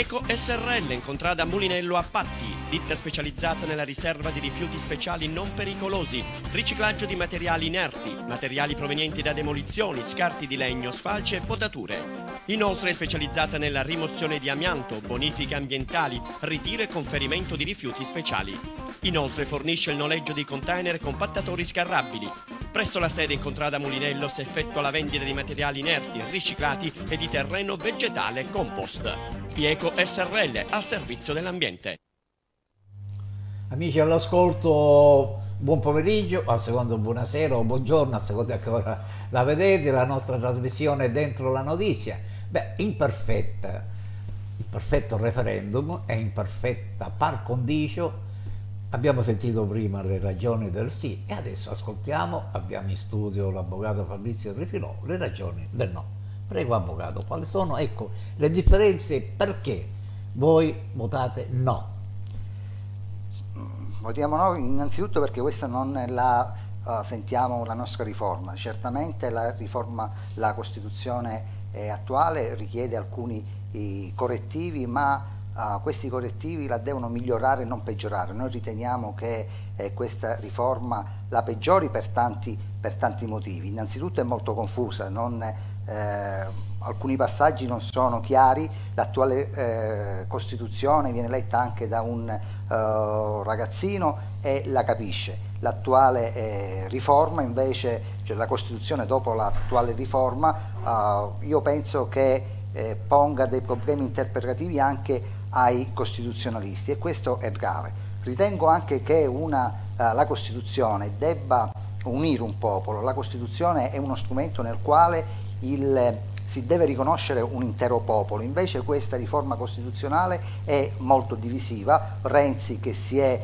Pieco SRL in contrada Mulinello a Patti, ditta specializzata nella riserva di rifiuti speciali non pericolosi, riciclaggio di materiali inerti, materiali provenienti da demolizioni, scarti di legno, sfalce e potature. Inoltre è specializzata nella rimozione di amianto, bonifiche ambientali, ritiro e conferimento di rifiuti speciali. Inoltre fornisce il noleggio di container e compattatori scarrabili. Presso la sede in contrada Mulinello si effettua la vendita di materiali inerti, riciclati e di terreno vegetale e compost. Pieco SRL al servizio dell'ambiente. Amici all'ascolto, buon pomeriggio, a seconda buonasera o buongiorno, a seconda che ora la vedete, la nostra trasmissione Dentro la Notizia. Beh, in perfetto referendum e in perfetta par condicio. Abbiamo sentito prima le ragioni del sì e adesso abbiamo in studio l'avvocato Fabrizio Trifilò, le ragioni del no. Prego avvocato, quali sono, ecco, le differenze e perché voi votate no? Votiamo no innanzitutto perché questa non è sentiamo la nostra riforma. Certamente la riforma, la Costituzione attuale richiede alcuni correttivi, ma questi correttivi la devono migliorare e non peggiorare. Noi riteniamo che questa riforma la peggiori per tanti motivi. Innanzitutto è molto confusa, alcuni passaggi non sono chiari. L'attuale Costituzione viene letta anche da un ragazzino e la capisce. L'attuale riforma invece, cioè la Costituzione dopo l'attuale riforma, io penso che ponga dei problemi interpretativi anche ai costituzionalisti e questo è grave. Ritengo anche che la Costituzione debba unire un popolo. La Costituzione è uno strumento nel quale si deve riconoscere un intero popolo, invece questa riforma costituzionale è molto divisiva. Renzi, che si è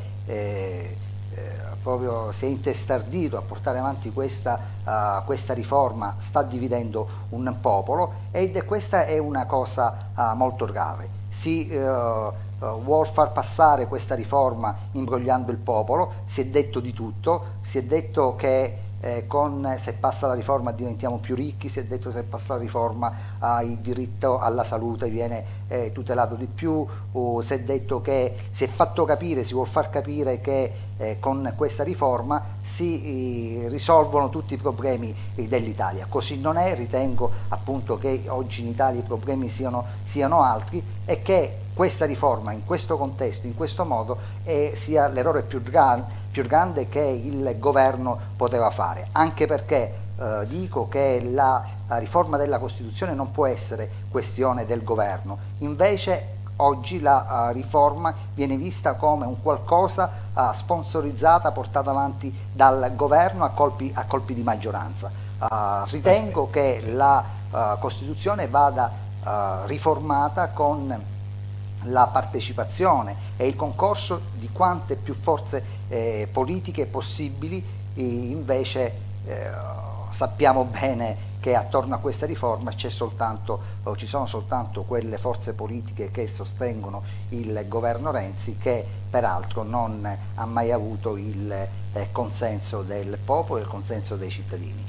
intestardito a portare avanti questa riforma, sta dividendo un popolo ed questa è una cosa molto grave. Si vuol far passare questa riforma imbrogliando il popolo, si è detto di tutto, si è detto che se passa la riforma diventiamo più ricchi, si è detto che se passa la riforma il diritto alla salute viene tutelato di più, si è detto che si vuol far capire che con questa riforma si risolvono tutti i problemi dell'Italia. Così non è, ritengo appunto che oggi in Italia i problemi siano altri e che questa riforma in questo contesto, in questo modo, sia l'errore più grande che il governo poteva fare, anche perché dico che la riforma della Costituzione non può essere questione del governo. Invece oggi la riforma viene vista come un qualcosa sponsorizzata, portata avanti dal governo a colpi di maggioranza. Ritengo che la Costituzione vada riformata con la partecipazione e il concorso di quante più forze politiche possibili. Invece sappiamo bene che attorno a questa riforma ci sono soltanto quelle forze politiche che sostengono il governo Renzi, che peraltro non ha mai avuto il consenso del popolo e il consenso dei cittadini.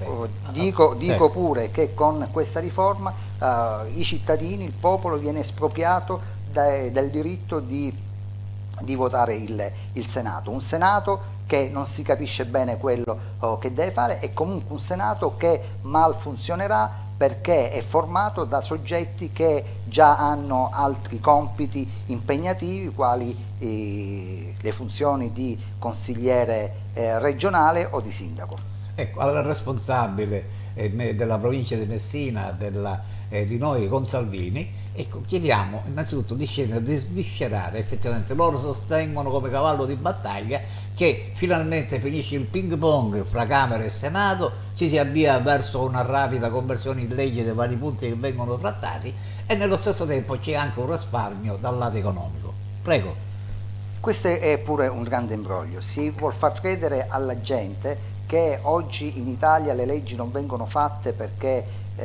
Dico pure che con questa riforma i cittadini, il popolo viene espropriato del diritto di votare il Senato, un Senato che non si capisce bene quello che deve fare e comunque un Senato che mal funzionerà perché è formato da soggetti che già hanno altri compiti impegnativi, quali le funzioni di consigliere regionale o di sindaco. Ecco, al responsabile della provincia di Messina, di noi con Salvini, ecco, chiediamo innanzitutto di scendere, di sviscerare. Effettivamente loro sostengono come cavallo di battaglia che finalmente finisce il ping pong fra Camera e Senato, ci si avvia verso una rapida conversione in legge dei vari punti che vengono trattati e nello stesso tempo c'è anche un risparmio dal lato economico. Prego. Questo è pure un grande imbroglio. Si vuol far credere alla gente che oggi in Italia le leggi non vengono fatte perché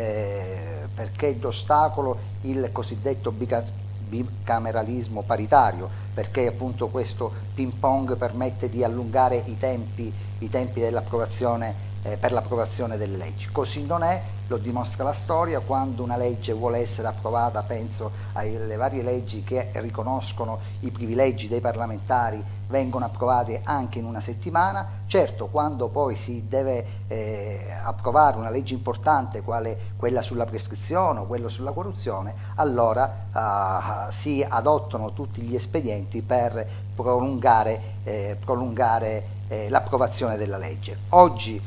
d'ostacolo il cosiddetto bicameralismo paritario, perché appunto questo ping pong permette di allungare i tempi dell'approvazione per l'approvazione delle leggi. Così non è, lo dimostra la storia. Quando una legge vuole essere approvata, penso alle varie leggi che riconoscono i privilegi dei parlamentari, vengono approvate anche in una settimana. Certo, quando poi si deve approvare una legge importante quale quella sulla prescrizione o quella sulla corruzione, allora si adottano tutti gli espedienti per prolungare l'approvazione della legge. Oggi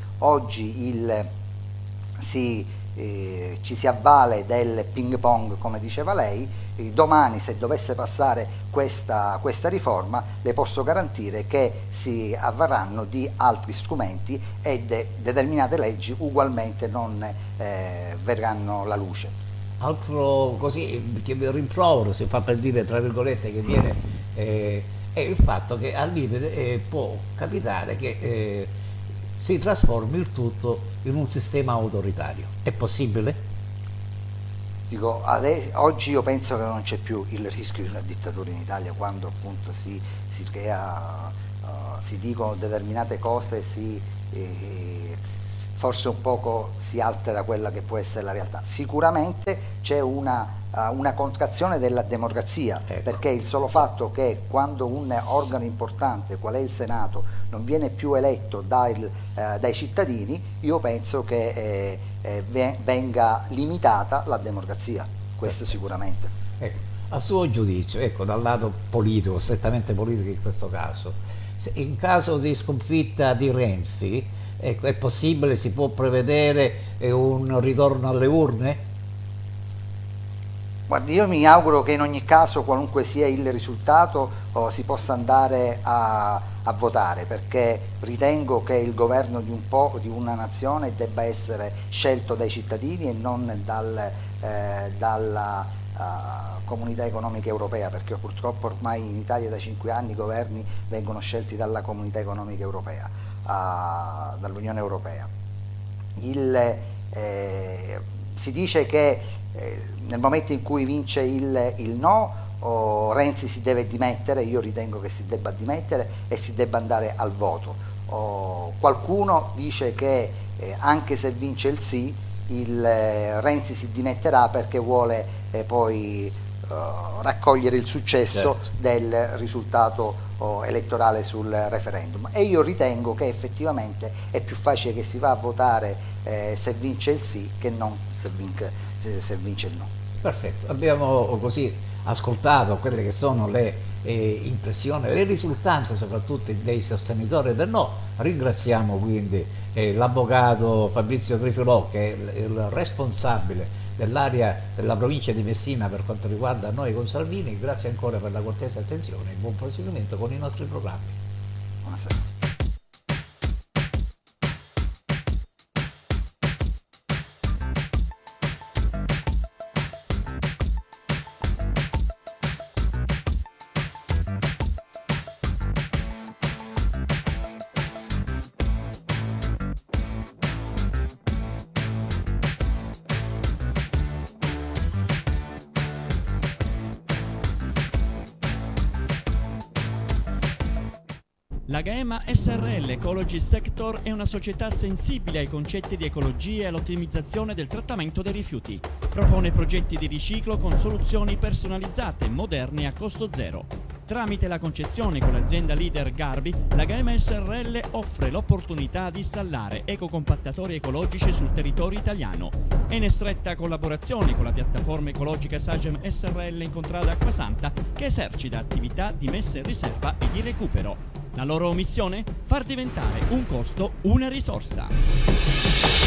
ci si avvale del ping pong, come diceva lei. Domani, se dovesse passare questa riforma, le posso garantire che si avvarranno di altri strumenti e determinate leggi ugualmente non verranno alla luce. Altro così che rimprovero, si fa per dire tra virgolette, che viene è il fatto che al limite può capitare che si trasformi il tutto in un sistema autoritario. È possibile? Dico, oggi io penso che non c'è più il rischio di una dittatura in Italia, quando appunto si dicono determinate cose, forse un poco si altera quella che può essere la realtà. Sicuramente c'è una contrazione della democrazia, ecco, perché il solo fatto che quando un organo importante, qual è il Senato, non viene più eletto dai cittadini, io penso che venga limitata la democrazia, questo sicuramente. Ecco, a suo giudizio, ecco, dal lato politico, strettamente politico in questo caso, in caso di sconfitta di Renzi, ecco, è possibile, si può prevedere un ritorno alle urne? Guardi, io mi auguro che in ogni caso, qualunque sia il risultato, si possa andare a votare, perché ritengo che il governo di una nazione debba essere scelto dai cittadini e non dalla Comunità Economica Europea, perché purtroppo ormai in Italia da 5 anni i governi vengono scelti dalla Comunità Economica Europea, dall'Unione Europea. Si dice che nel momento in cui vince il no, Renzi si deve dimettere. Io ritengo che si debba dimettere e si debba andare al voto. Qualcuno dice che anche se vince il sì, Renzi si dimetterà perché vuole poi raccogliere il successo, certo, del risultato elettorale sul referendum, e io ritengo che effettivamente è più facile che si va a votare se vince il sì che non se vince il no. Perfetto, abbiamo così ascoltato quelle che sono le impressioni, le risultanze soprattutto dei sostenitori del no. Ringraziamo quindi l'avvocato Fabrizio Trifilò, che è il responsabile dell'area della provincia di Messina per quanto riguarda Noi con Salvini. Grazie ancora per la cortese attenzione e buon proseguimento con i nostri programmi. Buonasera. La Gaema SRL Ecology Sector è una società sensibile ai concetti di ecologia e all'ottimizzazione del trattamento dei rifiuti. Propone progetti di riciclo con soluzioni personalizzate, moderne e a costo zero. Tramite la concessione con l'azienda leader Garbi, la Gaema SRL offre l'opportunità di installare ecocompattatori ecologici sul territorio italiano. È in stretta collaborazione con la piattaforma ecologica Sagem SRL in Contrada Acquasanta, che esercita attività di messa in riserva e di recupero. La loro missione? Far diventare un costo una risorsa.